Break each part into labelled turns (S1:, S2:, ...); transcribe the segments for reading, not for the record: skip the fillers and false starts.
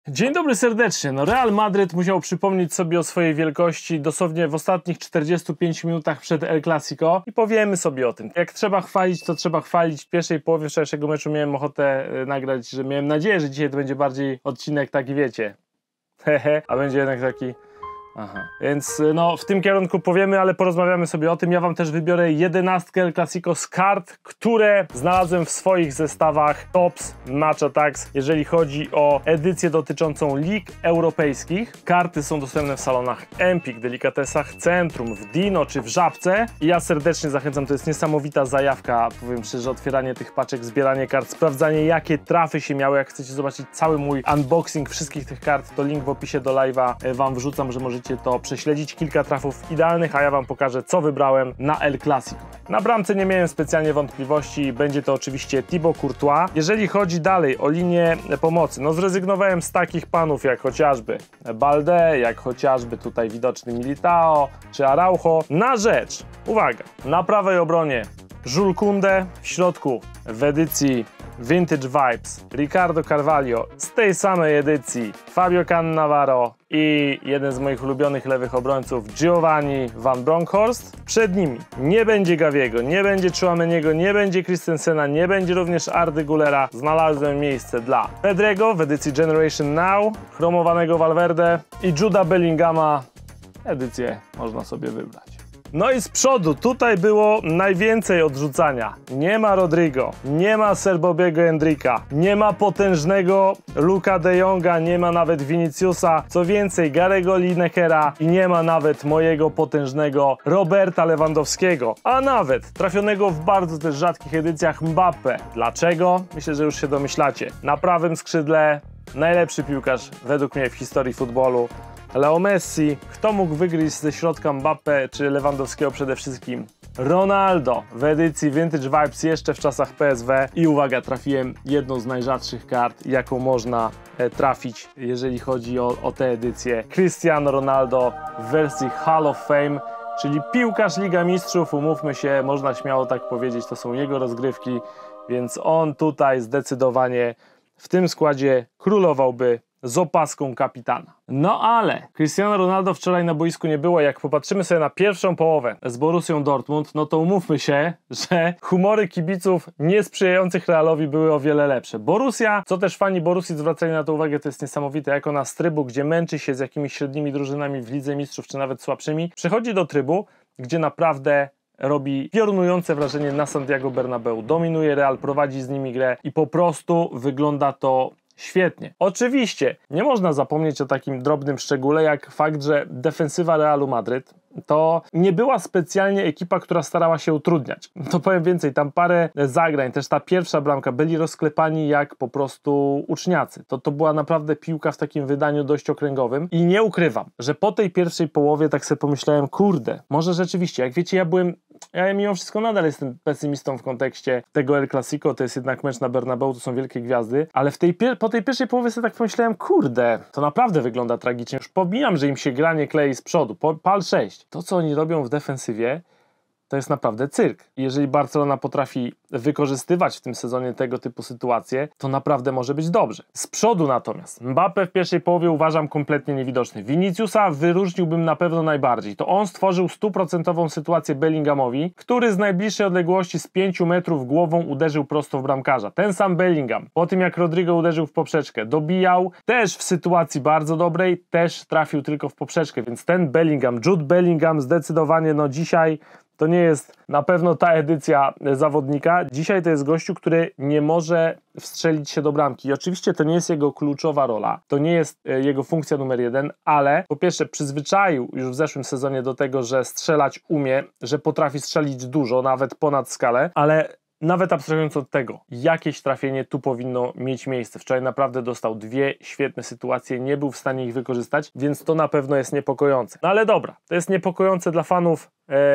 S1: Dzień dobry serdecznie. No Real Madryt musiał przypomnieć sobie o swojej wielkości dosłownie w ostatnich 45 minutach przed El Clasico i powiemy sobie o tym. Jak trzeba chwalić, to trzeba chwalić. W pierwszej połowie wczorajszego meczu miałem ochotę nagrać, że miałem nadzieję, że dzisiaj to będzie bardziej odcinek taki, wiecie, hehe, a będzie jednak taki... Aha. Więc no w tym kierunku powiemy, ale porozmawiamy sobie o tym. Ja wam też wybiorę 11 El Clasico z kart, które znalazłem w swoich zestawach Tops Match Attacks, jeżeli chodzi o edycję dotyczącą lig europejskich. Karty są dostępne w salonach Empik, Delikatesach Centrum, w Dino czy w Żabce i ja serdecznie zachęcam, to jest niesamowita zajawka, powiem szczerze, otwieranie tych paczek, zbieranie kart, sprawdzanie jakie trafy się miały. Jak chcecie zobaczyć cały mój unboxing wszystkich tych kart, to link w opisie do live'a wam wrzucam, że możecie to prześledzić, kilka trafów idealnych, a ja wam pokażę, co wybrałem na El Clasico. Na bramce nie miałem specjalnie wątpliwości, będzie to oczywiście Thibaut Courtois. Jeżeli chodzi dalej o linię pomocy, no zrezygnowałem z takich panów jak chociażby Balde, jak chociażby tutaj widoczny Militao czy Araujo, na rzecz, uwaga, na prawej obronie Jules Koundé, w środku w edycji Vintage Vibes Ricardo Carvalho, z tej samej edycji Fabio Cannavaro i jeden z moich ulubionych lewych obrońców Giovanni Van Bronckhorst. Przed nimi nie będzie Gaviego, nie będzie Tchouameniego, nie będzie Christensena, nie będzie również Ardy Gulera. Znalazłem miejsce dla Pedrego w edycji Generation Now, chromowanego Valverde i Juda Bellingama. Edycję można sobie wybrać. No i z przodu, tutaj było najwięcej odrzucania. Nie ma Rodrigo, nie ma Serbobiego Endrika, nie ma potężnego Luka de Jonga, nie ma nawet Viniciusa, co więcej Garego Linekera i nie ma nawet mojego potężnego Roberta Lewandowskiego, a nawet trafionego w bardzo też rzadkich edycjach Mbappé. Dlaczego? Myślę, że już się domyślacie. Na prawym skrzydle najlepszy piłkarz według mnie w historii futbolu, Leo Messi. Kto mógł wygryźć ze środka Mbappé czy Lewandowskiego? Przede wszystkim Ronaldo w edycji Vintage Vibes jeszcze w czasach PSW. I uwaga, trafiłem jedną z najrzadszych kart, jaką można trafić, jeżeli chodzi o tę edycję. Cristiano Ronaldo w wersji Hall of Fame, czyli piłkarz Liga Mistrzów, umówmy się, można śmiało tak powiedzieć, to są jego rozgrywki, więc on tutaj zdecydowanie w tym składzie królowałby z opaską kapitana. No ale Cristiano Ronaldo wczoraj na boisku nie było. Jak popatrzymy sobie na pierwszą połowę z Borussią Dortmund, no to umówmy się, że humory kibiców niesprzyjających Realowi były o wiele lepsze. Borussia, co też fani Borussii zwracali na to uwagę, to jest niesamowite, jak ona z trybu, gdzie męczy się z jakimiś średnimi drużynami w Lidze Mistrzów, czy nawet słabszymi, przechodzi do trybu, gdzie naprawdę robi piorunujące wrażenie na Santiago Bernabeu. Dominuje Real, prowadzi z nimi grę i po prostu wygląda to świetnie. Oczywiście nie można zapomnieć o takim drobnym szczególe jak fakt, że defensywa Realu Madryt to nie była specjalnie ekipa, która starała się utrudniać. To powiem więcej, tam parę zagrań, też ta pierwsza bramka, byli rozklepani jak po prostu uczniacy. To była naprawdę piłka w takim wydaniu dość okręgowym i nie ukrywam, że po tej pierwszej połowie tak sobie pomyślałem, kurde, może rzeczywiście, jak wiecie, ja mimo wszystko nadal jestem pesymistą w kontekście tego El Clasico, to jest jednak mecz na Bernabeu, to są wielkie gwiazdy, ale po tej pierwszej połowie sobie tak pomyślałem, kurde, to naprawdę wygląda tragicznie. Już pomijam, że im się gra nie klei z przodu, pal 6. To, co oni robią w defensywie, to jest naprawdę cyrk. Jeżeli Barcelona potrafi wykorzystywać w tym sezonie tego typu sytuacje, to naprawdę może być dobrze. Z przodu natomiast Mbappé w pierwszej połowie uważam kompletnie niewidoczny. Viniciusa wyróżniłbym na pewno najbardziej. To on stworzył 100% sytuację Bellingamowi, który z najbliższej odległości z 5 metrów głową uderzył prosto w bramkarza. Ten sam Bellingham, po tym jak Rodrigo uderzył w poprzeczkę, dobijał też w sytuacji bardzo dobrej, też trafił tylko w poprzeczkę, więc ten Bellingham, Jude Bellingham zdecydowanie dzisiaj to nie jest na pewno ta edycja zawodnika. Dzisiaj to jest gościu, który nie może wstrzelić się do bramki. I oczywiście to nie jest jego kluczowa rola, to nie jest jego funkcja numer 1, ale po pierwsze przyzwyczaił już w zeszłym sezonie do tego, że strzelać umie, że potrafi strzelić dużo, nawet ponad skalę, ale nawet abstrahując od tego, jakieś trafienie tu powinno mieć miejsce. Wczoraj naprawdę dostał 2 świetne sytuacje, nie był w stanie ich wykorzystać, więc to na pewno jest niepokojące. No ale dobra, to jest niepokojące dla fanów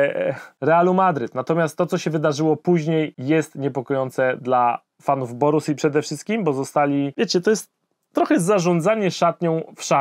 S1: Realu Madryt, natomiast to, co się wydarzyło później, jest niepokojące dla fanów Borussii przede wszystkim, bo zostali, wiecie, to jest trochę zarządzanie szatnią w szatni.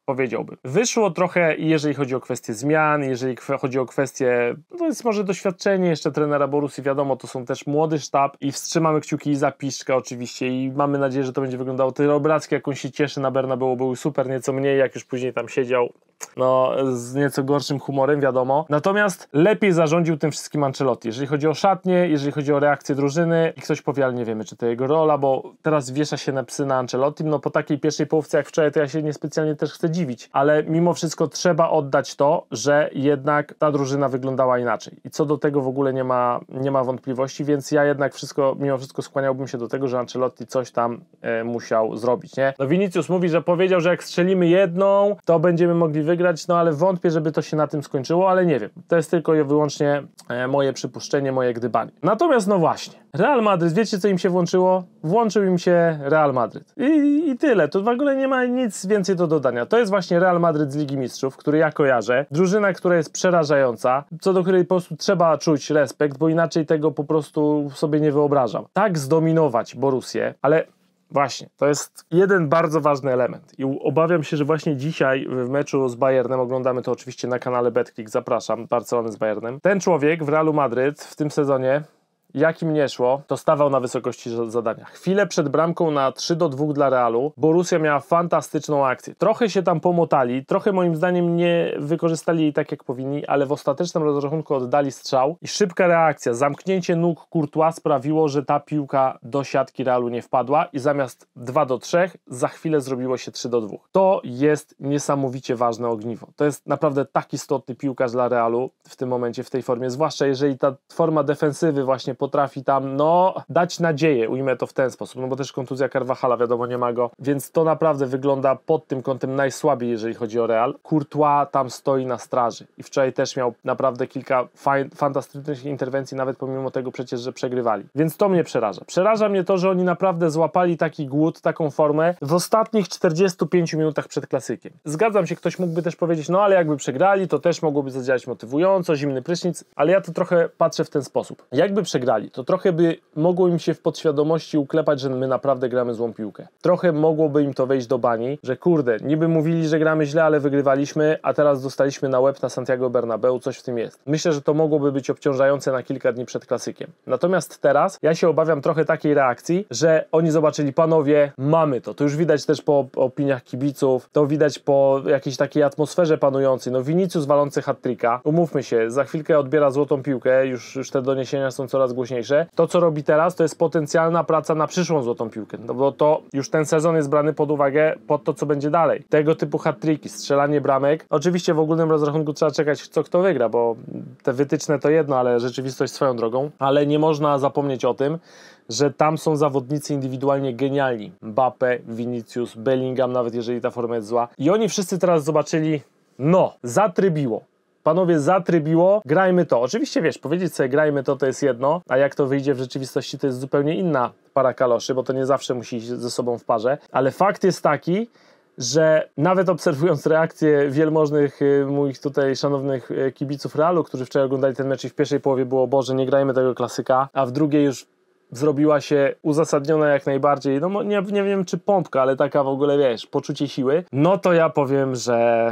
S1: powiedziałbym. Wyszło trochę, jeżeli chodzi o kwestie zmian, jeżeli chodzi o kwestie, to jest może doświadczenie jeszcze trenera Borussii, wiadomo, to są też młody sztab i wstrzymamy kciuki i za Piszczka oczywiście i mamy nadzieję, że to będzie wyglądało. Te obrazki, jak on się cieszy na Bernabeu, były super, nieco mniej, jak już później tam siedział, no z nieco gorszym humorem, wiadomo. Natomiast lepiej zarządził tym wszystkim Ancelotti, jeżeli chodzi o szatnię, jeżeli chodzi o reakcję drużyny i ktoś powie, ale nie wiemy, czy to jego rola, bo teraz wiesza się na psy na Ancelotti, no po takiej pierwszej połówce jak wczoraj, to ja się niespecjalnie też chcę dziwić, ale mimo wszystko trzeba oddać to, że jednak ta drużyna wyglądała inaczej i co do tego w ogóle nie ma wątpliwości, więc ja jednak mimo wszystko skłaniałbym się do tego, że Ancelotti coś tam musiał zrobić, nie? No Vinicius mówi, że powiedział, że jak strzelimy jedną, to będziemy mogli wygrać, no ale wątpię, żeby to się na tym skończyło, ale nie wiem, to jest tylko i wyłącznie moje przypuszczenie, moje gdybanie. Natomiast no właśnie, Real Madryt, wiecie co im się włączyło? Włączył im się Real Madryt. I tyle, to w ogóle nie ma nic więcej do dodania. To jest właśnie Real Madryt z Ligi Mistrzów, który ja kojarzę. Drużyna, która jest przerażająca, co do której po prostu trzeba czuć respekt, bo inaczej tego po prostu sobie nie wyobrażam. Tak zdominować Borussię, ale właśnie, to jest jeden bardzo ważny element i obawiam się, że właśnie dzisiaj w meczu z Bayernem, oglądamy to oczywiście na kanale BetClick, zapraszam, Barcelony z Bayernem, ten człowiek w Realu Madryt w tym sezonie, jakim nie szło, to stawał na wysokości zadania. Chwilę przed bramką na 3-2 dla Realu Borussia miała fantastyczną akcję. Trochę się tam pomotali, trochę moim zdaniem nie wykorzystali jej tak jak powinni, ale w ostatecznym rozrachunku oddali strzał i szybka reakcja, zamknięcie nóg Courtois sprawiło, że ta piłka do siatki Realu nie wpadła i zamiast 2-3 za chwilę zrobiło się 3-2. To jest niesamowicie ważne ogniwo. To jest naprawdę tak istotny piłkarz dla Realu w tym momencie, w tej formie, zwłaszcza jeżeli ta forma defensywy właśnie potrafi tam, no, dać nadzieję, ujmę to w ten sposób, no bo też kontuzja Carvajala, wiadomo, nie ma go, więc to naprawdę wygląda pod tym kątem najsłabiej, jeżeli chodzi o Real. Courtois tam stoi na straży i wczoraj też miał naprawdę kilka fantastycznych interwencji, nawet pomimo tego przecież, że przegrywali. Więc to mnie przeraża. Przeraża mnie to, że oni naprawdę złapali taki głód, taką formę w ostatnich 45 minutach przed klasykiem. Zgadzam się, ktoś mógłby też powiedzieć, no ale jakby przegrali, to też mogłoby zadziałać motywująco, zimny prysznic, ale ja to trochę patrzę w ten sposób. Jakby przegrali, to trochę by mogło im się w podświadomości uklepać, że my naprawdę gramy złą piłkę. Trochę mogłoby im to wejść do bani, że kurde, niby mówili, że gramy źle, ale wygrywaliśmy, a teraz dostaliśmy na łeb na Santiago Bernabeu, coś w tym jest. Myślę, że to mogłoby być obciążające na kilka dni przed klasykiem. Natomiast teraz ja się obawiam trochę takiej reakcji, że oni zobaczyli, panowie, mamy to. To już widać też po opiniach kibiców, to widać po jakiejś takiej atmosferze panującej. No Vinicius walący hat-tricka, umówmy się, za chwilkę odbiera złotą piłkę, już te doniesienia są coraz głośniejsze. To, co robi teraz, to jest potencjalna praca na przyszłą złotą piłkę, no bo to już ten sezon jest brany pod uwagę pod to, co będzie dalej. Tego typu hat-tricki, strzelanie bramek. Oczywiście w ogólnym rozrachunku trzeba czekać, kto wygra, bo te wytyczne to jedno, ale rzeczywistość swoją drogą. Ale nie można zapomnieć o tym, że tam są zawodnicy indywidualnie genialni. Mbappé, Vinicius, Bellingham, nawet jeżeli ta forma jest zła. I oni wszyscy teraz zobaczyli, no, zatrybiło. Panowie, zatrybiło, grajmy to. Oczywiście, wiesz, powiedzieć sobie grajmy to jest jedno, a jak to wyjdzie w rzeczywistości, to jest zupełnie inna para kaloszy, bo to nie zawsze musi iść ze sobą w parze. Ale fakt jest taki, że nawet obserwując reakcje wielmożnych moich tutaj szanownych kibiców Realu, którzy wczoraj oglądali ten mecz i w pierwszej połowie było, Boże, nie grajmy tego klasyka, a w drugiej już zrobiła się uzasadniona jak najbardziej, no nie wiem czy pompka, ale taka w ogóle, wiesz, poczucie siły, no to ja powiem, że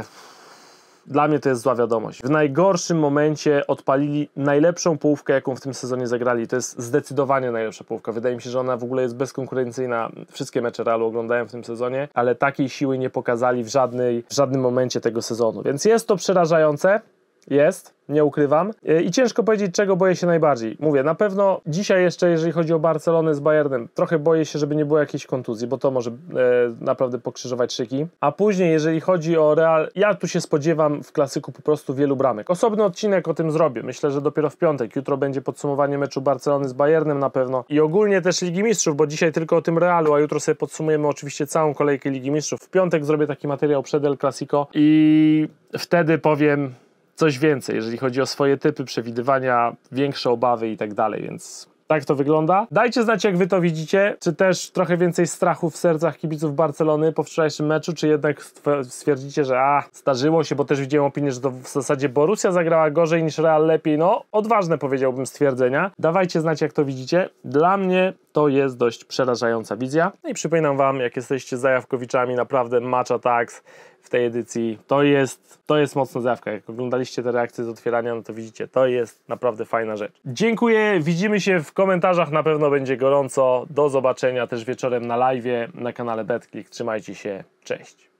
S1: dla mnie to jest zła wiadomość. W najgorszym momencie odpalili najlepszą połówkę, jaką w tym sezonie zagrali. To jest zdecydowanie najlepsza połówka. Wydaje mi się, że ona w ogóle jest bezkonkurencyjna. Wszystkie mecze Realu oglądałem w tym sezonie, ale takiej siły nie pokazali w żadnym momencie tego sezonu. Więc jest to przerażające. Jest, nie ukrywam. I ciężko powiedzieć, czego boję się najbardziej. Mówię, na pewno dzisiaj jeszcze, jeżeli chodzi o Barcelonę z Bayernem, trochę boję się, żeby nie było jakiejś kontuzji, bo to może naprawdę pokrzyżować szyki. A później, jeżeli chodzi o Real, ja tu się spodziewam w klasyku po prostu wielu bramek. Osobny odcinek o tym zrobię. Myślę, że dopiero w piątek. Jutro będzie podsumowanie meczu Barcelony z Bayernem na pewno. I ogólnie też Ligi Mistrzów, bo dzisiaj tylko o tym Realu, a jutro sobie podsumujemy oczywiście całą kolejkę Ligi Mistrzów. W piątek zrobię taki materiał przed El Clasico i wtedy powiem coś więcej, jeżeli chodzi o swoje typy, przewidywania, większe obawy i tak dalej, więc tak to wygląda. Dajcie znać, jak wy to widzicie, czy też trochę więcej strachu w sercach kibiców Barcelony po wczorajszym meczu, czy jednak stwierdzicie, że zdarzyło się, bo też widziałem opinię, że to w zasadzie Borussia zagrała gorzej niż Real lepiej, no odważne powiedziałbym stwierdzenia. Dawajcie znać, jak to widzicie. Dla mnie to jest dość przerażająca wizja. No i przypominam wam, jak jesteście zajawkowiczami, naprawdę Match Attacks, w tej edycji. To jest mocna zjawka. Jak oglądaliście te reakcje z otwierania, no to widzicie, to jest naprawdę fajna rzecz. Dziękuję, widzimy się w komentarzach, na pewno będzie gorąco. Do zobaczenia też wieczorem na live'ie na kanale BetClick. Trzymajcie się, cześć.